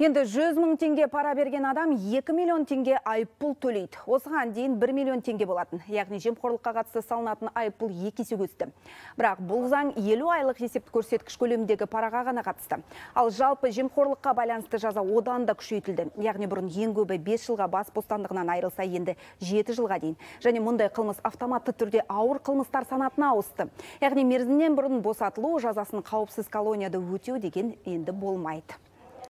Енді 100 мың теңге пара берген адам 2 миллион теңге айыппұл төлейді. Осыған дейін 1 миллион теңге болатын. Яғни жемқорлыққа қатысты салынатын айыппұл 2 есе өсті. Бірақ бұл заң 50 айлық есепті көрсеткіш көлеміндегі параға ғана қатысты. Ал жалпы жемқорлыққа байланысты жаза одан да күшейтілді. Яғни бұрын ең көбі 5 жылға бас бостандығынан айырылса, енді 7 жылға дейін. Және мұндай қылмыс автоматты түрде ауыр қылмыстар санатына ауысты. Яғни мерзімнен бұрын босатылу, жазасын қауіпсіз колонияда өтеу деген енді болмайды.